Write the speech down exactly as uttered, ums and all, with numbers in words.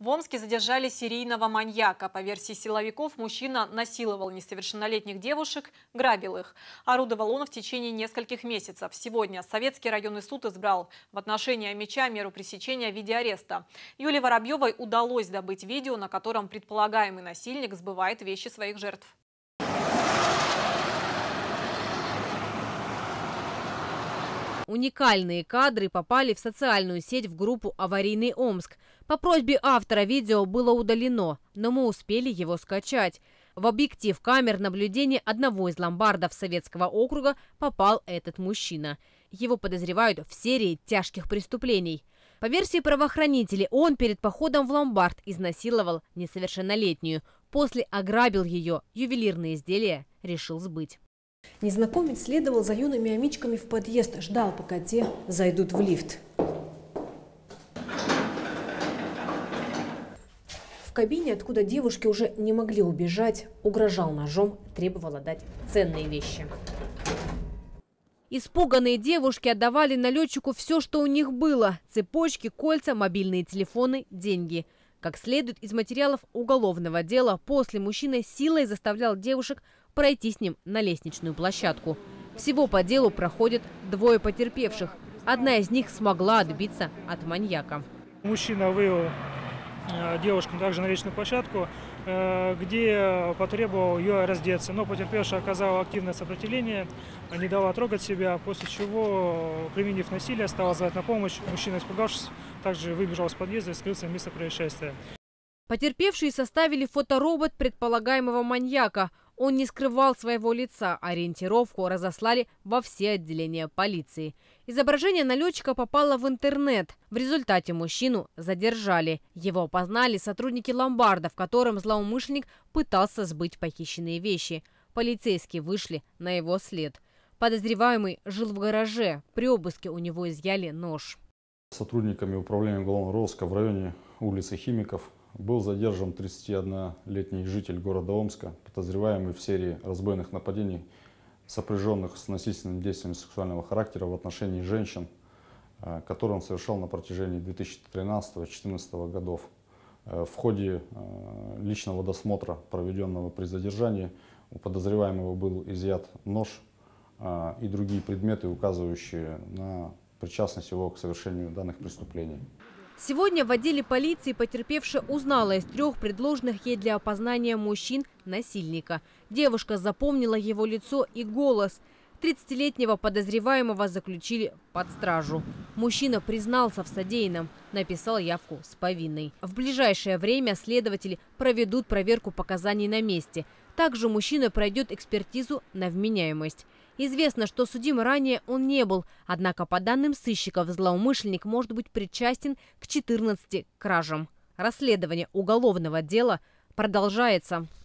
В Омске задержали серийного маньяка. По версии силовиков, мужчина насиловал несовершеннолетних девушек, грабил их. Орудовал он в течение нескольких месяцев. Сегодня Советский районный суд избрал в отношении Амича меру пресечения в виде ареста. Юлии Воробьевой удалось добыть видео, на котором предполагаемый насильник сбывает вещи своих жертв. Уникальные кадры попали в социальную сеть в группу «Аварийный Омск». По просьбе автора видео было удалено, но мы успели его скачать. В объектив камер наблюдения одного из ломбардов Советского округа попал этот мужчина. Его подозревают в серии тяжких преступлений. По версии правоохранителей, он перед походом в ломбард изнасиловал несовершеннолетнюю. После ограбил ее, ювелирные изделия решил сбыть. Незнакомец следовал за юными амичками в подъезд, ждал, пока те зайдут в лифт. В кабине, откуда девушки уже не могли убежать, угрожал ножом, требовал отдать ценные вещи. Испуганные девушки отдавали налетчику все, что у них было – цепочки, кольца, мобильные телефоны, деньги. Как следует из материалов уголовного дела, после мужчина силой заставлял девушек пройти с ним на лестничную площадку. Всего по делу проходят двое потерпевших. Одна из них смогла отбиться от маньяка. Мужчина вывел девушку также на лестничную площадку, где потребовал ее раздеться. Но потерпевшая оказала активное сопротивление, не дала трогать себя, после чего, применив насилие, стала звать на помощь. Мужчина, испугавшись, также выбежал из подъезда и скрылся в место происшествия. Потерпевшие составили фоторобот предполагаемого маньяка. Он не скрывал своего лица, ориентировку разослали во все отделения полиции. Изображение налетчика попало в интернет. В результате мужчину задержали. Его опознали сотрудники ломбарда, в котором злоумышленник пытался сбыть похищенные вещи. Полицейские вышли на его след. Подозреваемый жил в гараже. При обыске у него изъяли нож. Сотрудниками управления уголовного розыска в районе улицы Химиков был задержан тридцатиоднолетний житель города Омска, подозреваемый в серии разбойных нападений, сопряженных с насильственными действиями сексуального характера в отношении женщин, которые он совершал на протяжении две тысячи тринадцатого — две тысячи четырнадцатого годов. В ходе личного досмотра, проведенного при задержании, у подозреваемого был изъят нож и другие предметы, указывающие на причастность его к совершению данных преступлений. Сегодня в отделе полиции потерпевшая узнала из трех предложенных ей для опознания мужчин насильника. Девушка запомнила его лицо и голос. тридцатилетнего подозреваемого заключили под стражу. Мужчина признался в содеянном, написал явку с повинной. В ближайшее время следователи проведут проверку показаний на месте. Также мужчина пройдет экспертизу на вменяемость. Известно, что судим ранее он не был, однако по данным сыщиков злоумышленник может быть причастен к четырнадцати кражам. Расследование уголовного дела продолжается.